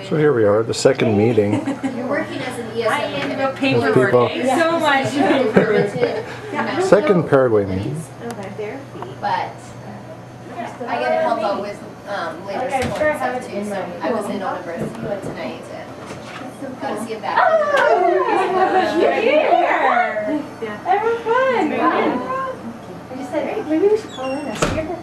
So here we are, the second meeting. You're working as an ESM. I am the People. paperwork so much. Second Paraguay meeting. But I get to help out with later support and stuff too. So I was in on a birthday tonight and got to see a back. You're here. Having fun. I just said, hey, Maybe we should call in. Oh,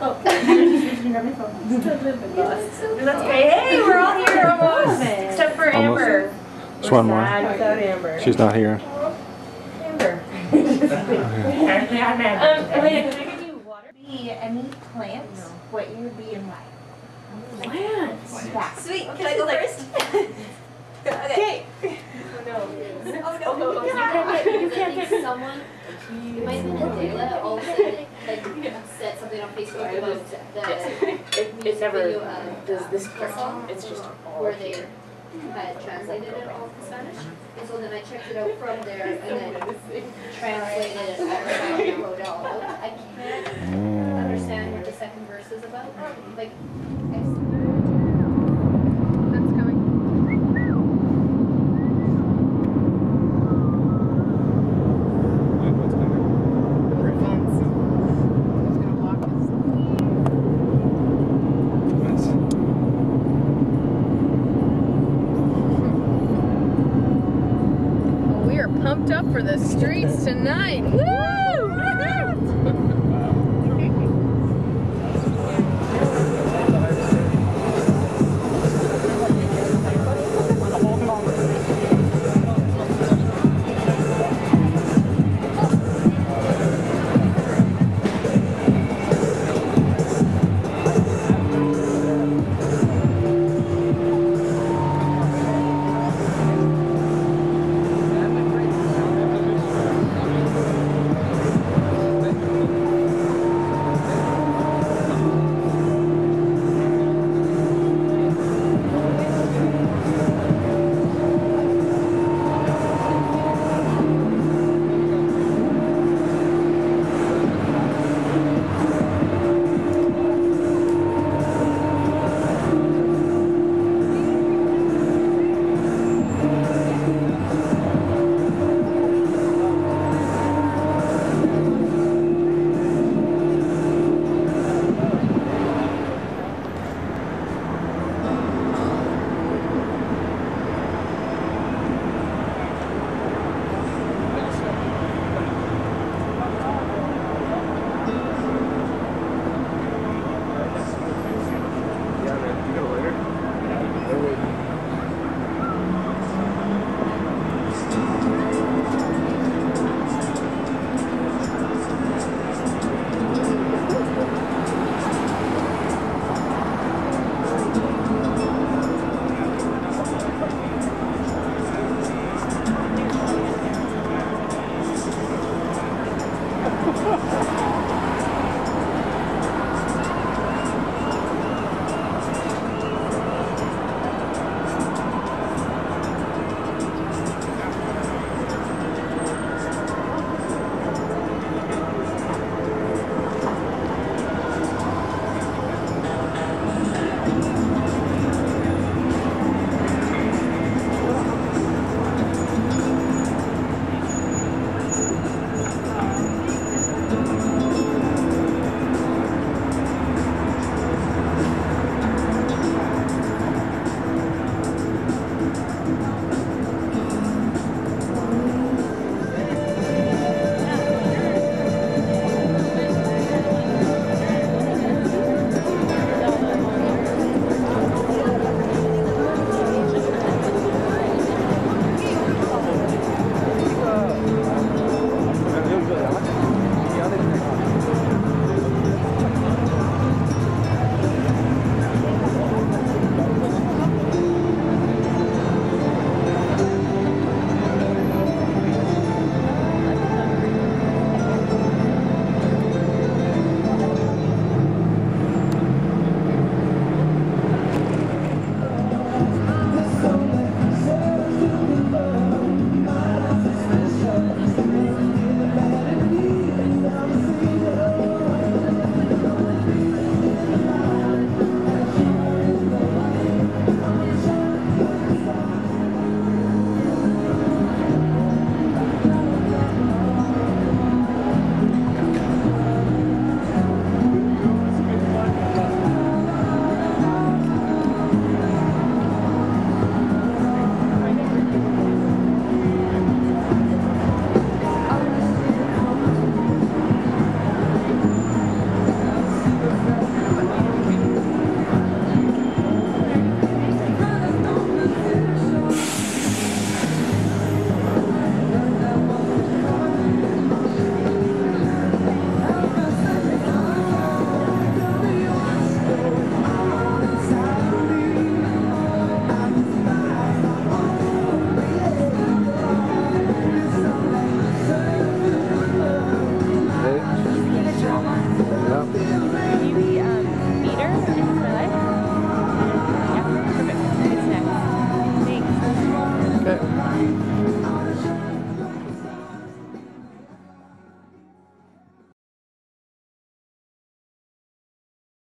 that's great. Hey, we're all here almost, except for Amber. Just one more. Without Amber. She's not here. Amber. Elena, can I give you water? Be any plants? What you would be and why? Plants. Yeah. sweet. Can I go first? Okay. Oh no. You can't get someone. It might have been Adela also like said something on Facebook about the It's never video does this part. song It's just all where they had translated it all to Spanish. And so then I checked it out from there and then translated it all around and wrote it all out. I can't understand what the second verse is about. Like that's coming. We are pumped up for the streets tonight. Woo!